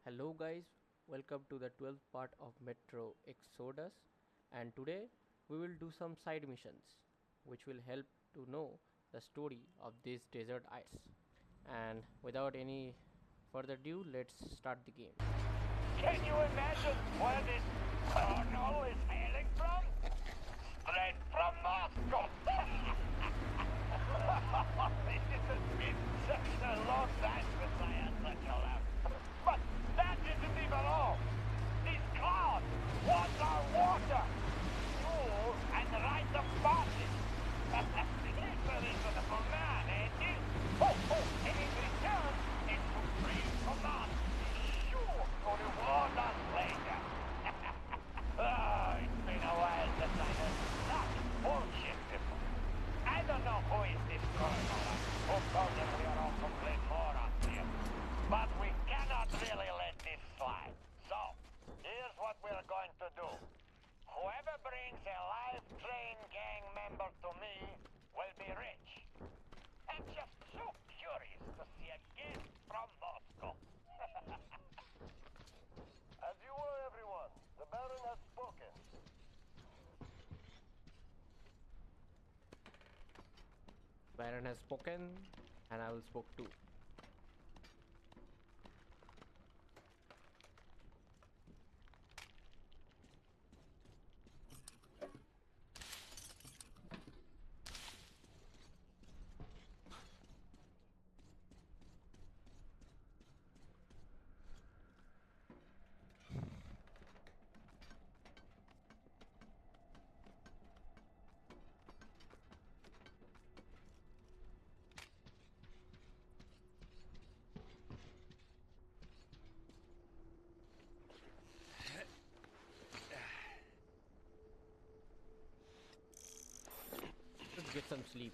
Hello guys, welcome to the 12th part of Metro Exodus, and today we will do some side missions which will help to know the story of these desert islands. And without any further ado, let's start the game. Can you imagine where this colonel is hailing from? Straight from Moscow! This has been such a long time since I had such a laugh. But that isn't even all. These clouds want our water, fuel, and the right of passage. He's a reasonable man, ain't he? And in return, it's supreme command. Sure to reward us later. It's been a while since I heard such bullshit before. I don't know who is this colonel who told them we are all complete morons here. But we cannot really let this slide. So, here's what we're going to do. Whoever brings a live train gang member to me will be rich. I'm just so curious to see a gift from Moscow. As you were, everyone. The Baron has spoken. Baron has spoken, and I will spoke too. Let's get some sleep.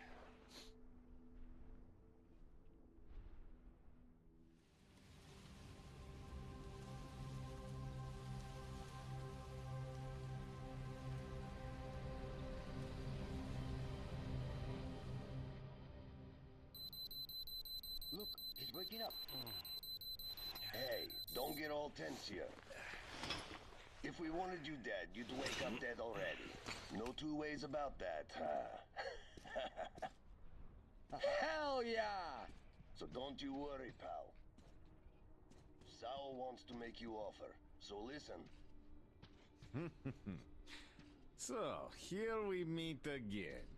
Look, he's waking up. Hey, don't get all tense here. If we wanted you dead, you'd wake up dead already. No two ways about that, huh? Hell yeah! So don't you worry, pal. Saul wants to make you offer, so listen. So, here we meet again.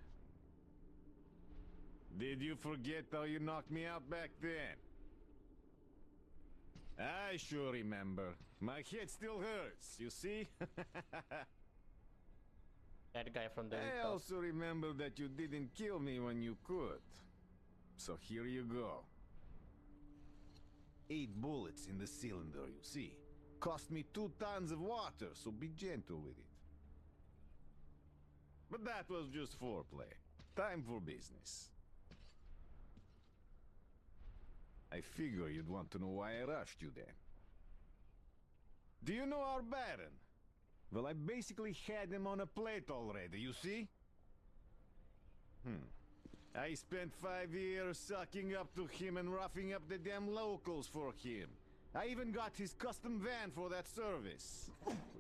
Did you forget how you knocked me out back then? I sure remember. My head still hurts, you see? That guy from the I rooftop. also remember that you didn't kill me when you could. So here you go. 8 bullets in the cylinder, you see. Cost me 2 tons of water, so be gentle with it. But that was just foreplay. Time for business. I figure you'd want to know why I rushed you then. Do you know our Baron? Well, I basically had him on a plate already, you see? I spent 5 years sucking up to him and roughing up the damn locals for him. I even got his custom van for that service.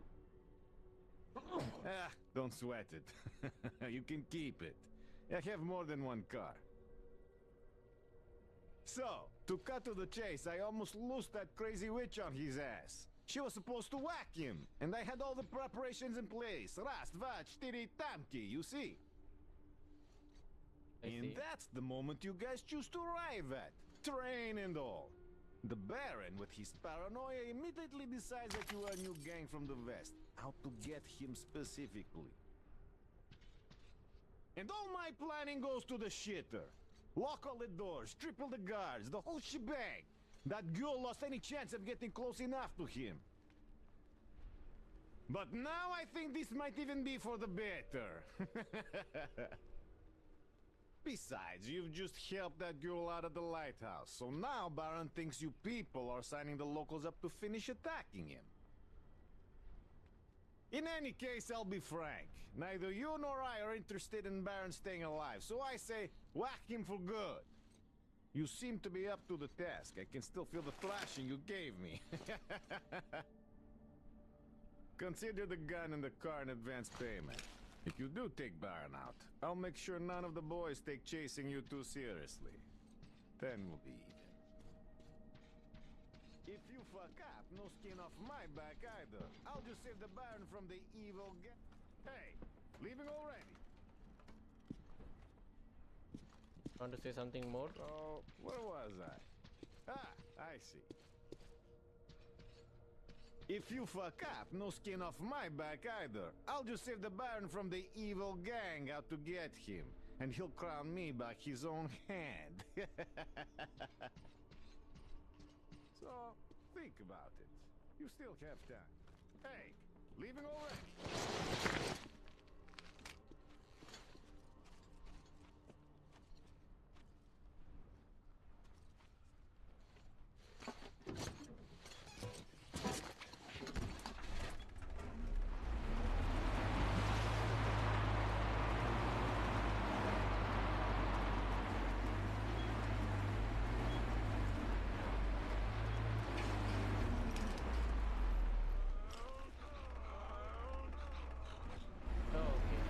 Don't sweat it. You can keep it. I have more than one car. So, to cut to the chase, I almost lost that crazy witch on his ass. She was supposed to whack him, and I had all the preparations in place. Rast, vach, tiri, tamki, you see? I see. And that's the moment you guys choose to arrive at. Train and all. The Baron, with his paranoia, immediately decides that you are a new gang from the West. Out to get him specifically. And all my planning goes to the shitter. Lock all the doors, triple the guards, the whole shebang. That girl lost any chance of getting close enough to him. But now I think this might even be for the better. Besides, you've just helped that girl out of the lighthouse, so now Baron thinks you people are signing the locals up to finish attacking him. In any case, I'll be frank. Neither you nor I are interested in Baron staying alive, so I say, whack him for good. You seem to be up to the task. I can still feel the flashing you gave me. Consider the gun and the car an advance payment. If you do take Baron out, I'll make sure none of the boys take chasing you too seriously. Then we'll be even. If you fuck up, no skin off my back either. I'll just save the Baron from the evil Hey, leaving already? Want to say something more? Oh, where was I? Ah, I see. If you fuck up, no skin off my back either. I'll just save the Baron from the evil gang out to get him. And he'll crown me by his own hand. So, think about it. You still have time. Hey, leaving already? Oh, okay.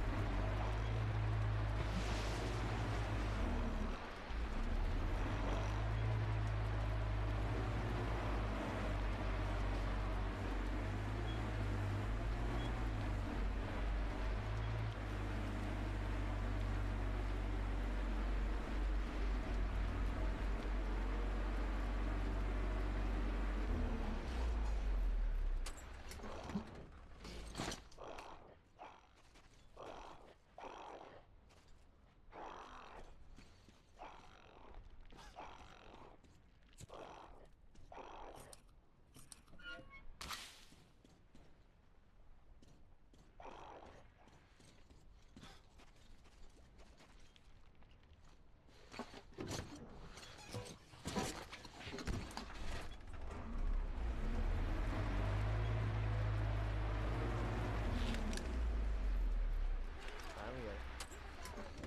I'm here.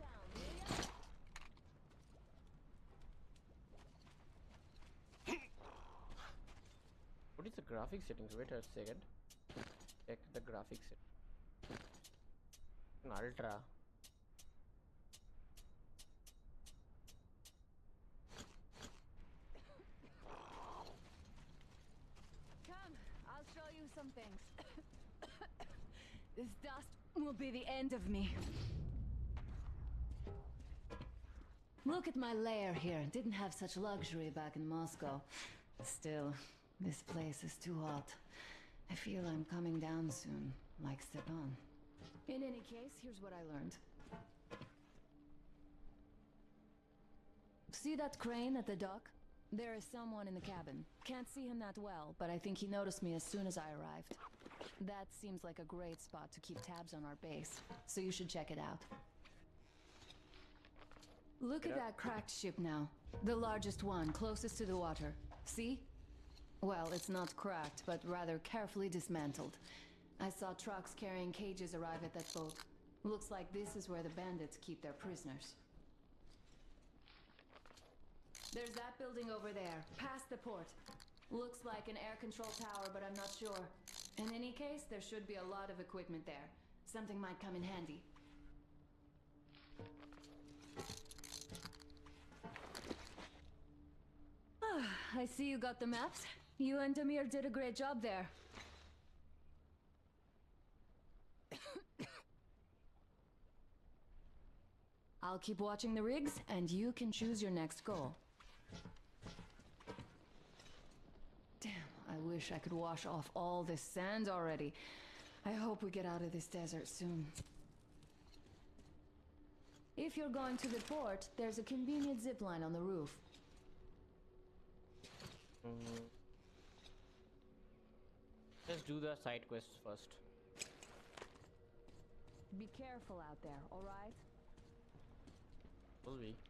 What is the graphic settings? Wait a second. Check the graphic setting. In Ultra. Come, I'll show you some things. This dust will be the end of me. Look at my lair here. Didn't have such luxury back in Moscow. Still, this place is too hot. I feel I'm coming down soon, like Stepan. In any case, here's what I learned. See that crane at the dock? There is someone in the cabin. Can't see him that well, but I think he noticed me as soon as I arrived. That seems like a great spot to keep tabs on our base, so you should check it out. Look at that cracked ship now. The largest one, closest to the water. See? Well, it's not cracked, but rather carefully dismantled. I saw trucks carrying cages arrive at that boat. Looks like this is where the bandits keep their prisoners. There's that building over there, past the port. Looks like an air control tower, but I'm not sure. In any case, there should be a lot of equipment there. Something might come in handy. I see you got the maps. You and Damir did a great job there. I'll keep watching the rigs, and you can choose your next goal. Damn, I wish I could wash off all this sand already. I hope we get out of this desert soon. If you're going to the port, there's a convenient zipline on the roof. Let's do the side quests first. Be careful out there, alright? Will be.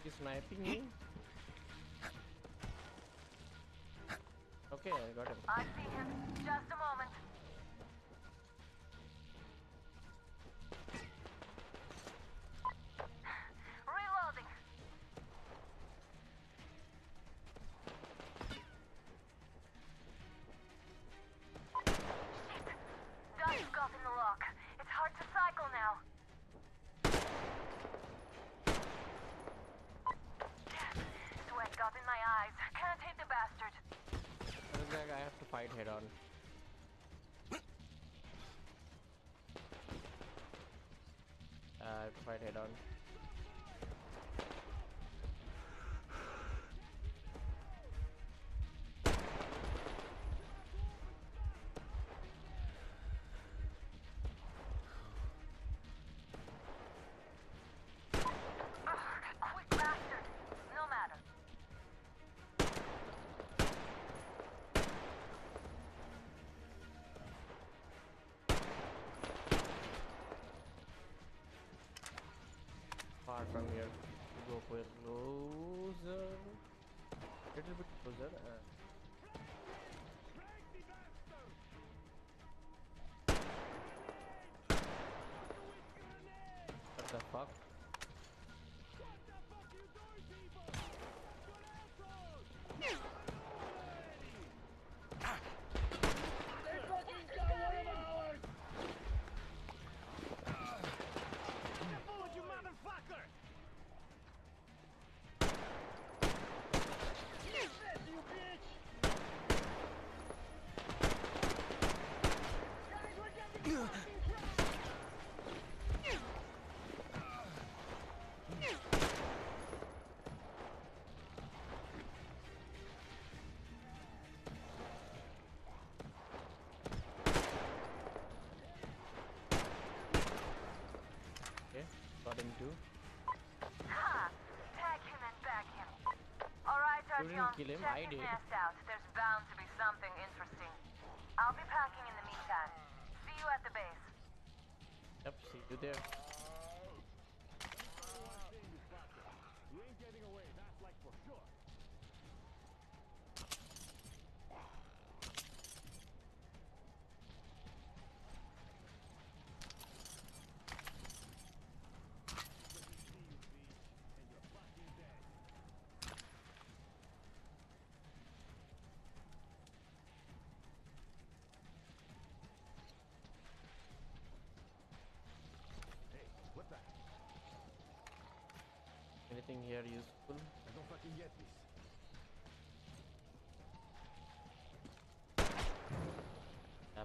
He's sniping me. Okay, I got him. I see him. Just a moment. Reloading. Dust got in the lock. It's hard to cycle now. Sweat got in my eyes. Can't hit the bastard. Looks like I have to fight head on. I have to fight head on. Quick bastard. No matter. Far from here. Go for it closer. Little bit closer. What the fuck? Okay, got him too. Ha! Tag him and bag him. Alright, You didn't Artyom, kill him, check I his did. nest out. There's bound to be something interesting. I'll be packing in the meantime. See you at the base. Yep, see you there. You ain't getting away, that's like for sure. Hey, what the? Anything here useful? I don't fucking get this. Yep.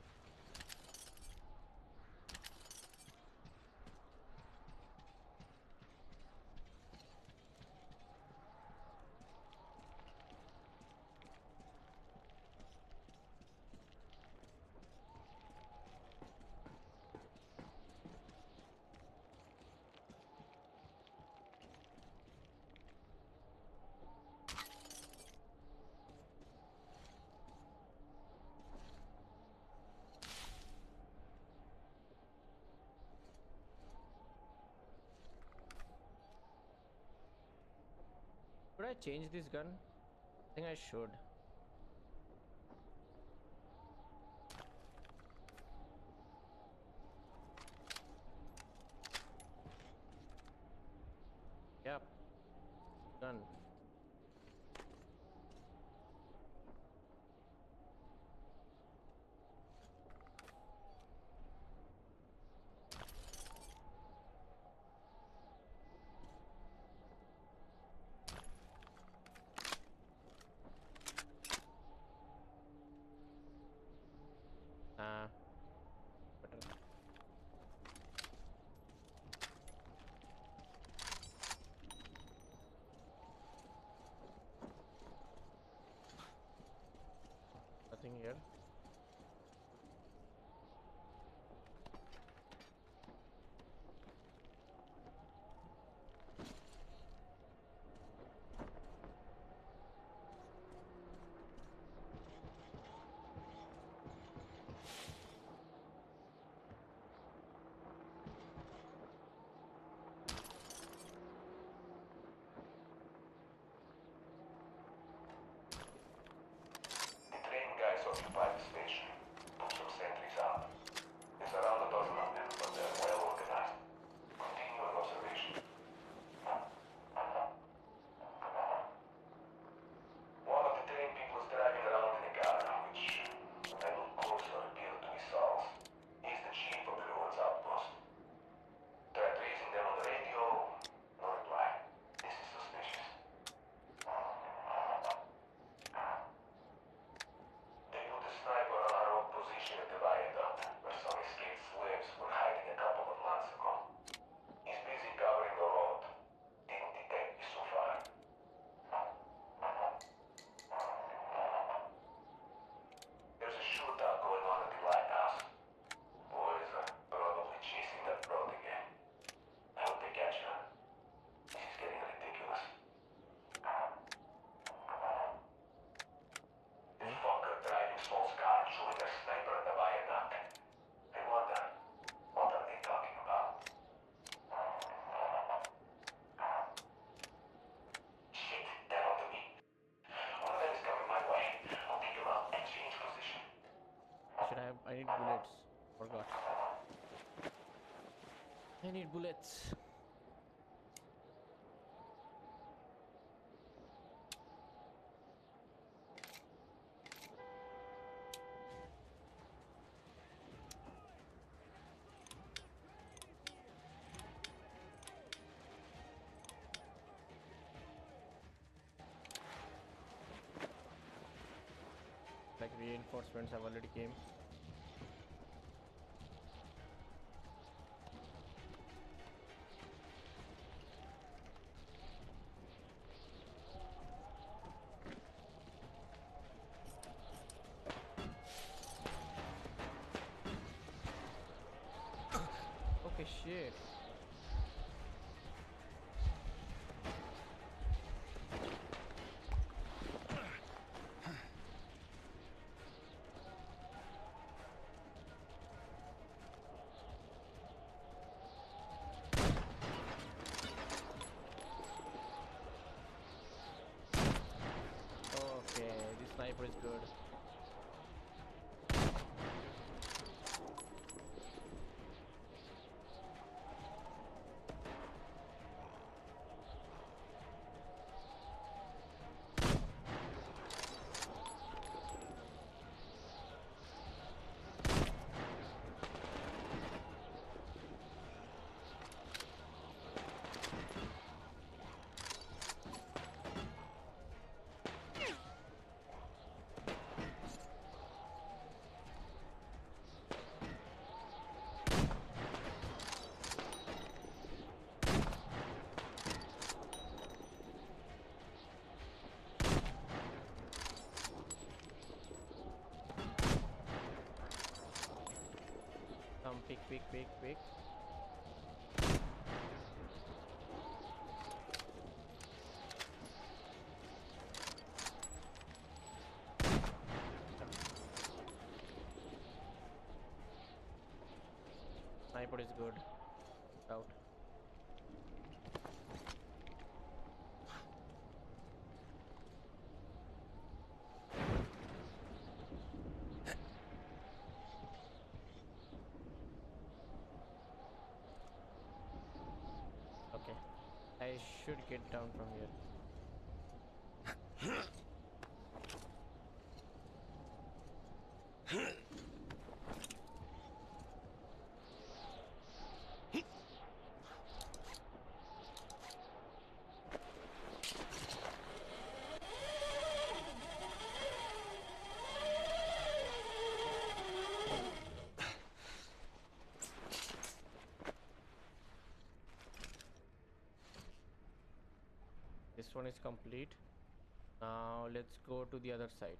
Should I change this gun? I think I should. Yep. Gun. bullets. Forgot. I need bullets. Like reinforcements have already came. Okay, shit. Okay, this sniper is good. Come, pick. Sniper is good. Out. Okay. I should get down from here. This one is complete. Now let's go to the other side.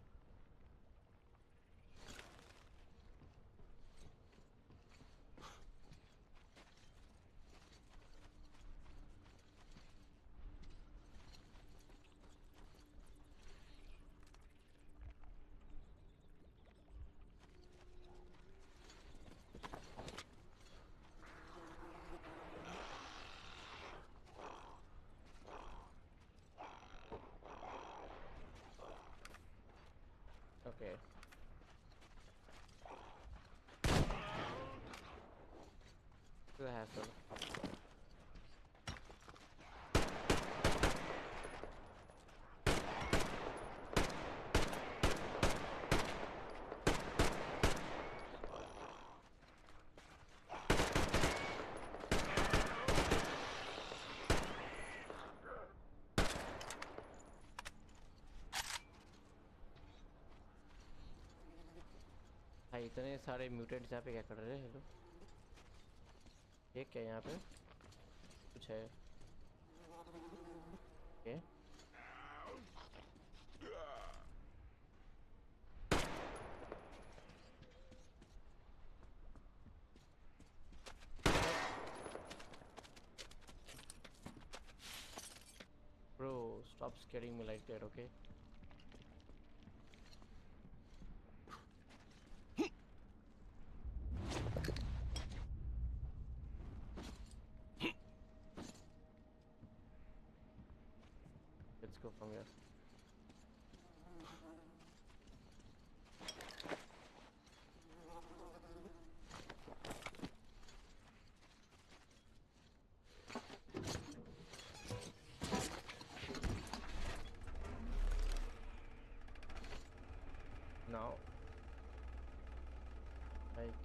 Okay. The hassle. भाई इतने सारे mutants यहाँ पे क्या कर रहे हैं hello ये क्या यहाँ पे कुछ है okay Bro, stop scaring me like that, okay? Let's go from here.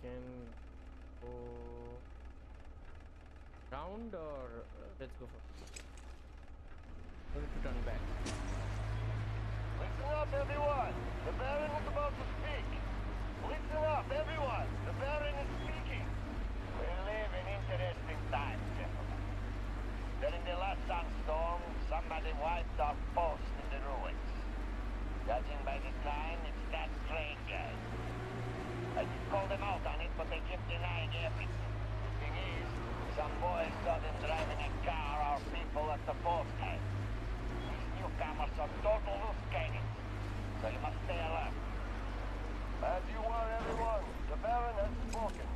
can go round or let's go for. We need to turn back. Listen up, everyone. The Baron is about to speak. Listen up, everyone. The Baron is speaking. We live in interesting times, gentlemen. During the last sandstorm, somebody wiped our post in the ruins. Judging by the sign, it's that train guy. I did call them out on it, but they kept denying everything. Thing is, some boys saw them driving a car our people at the post had. These newcomers are total loose cannons, so you must stay alert. As you were, everyone. The Baron has spoken.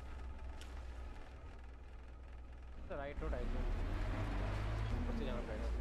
The right road, I think. What's the jump right?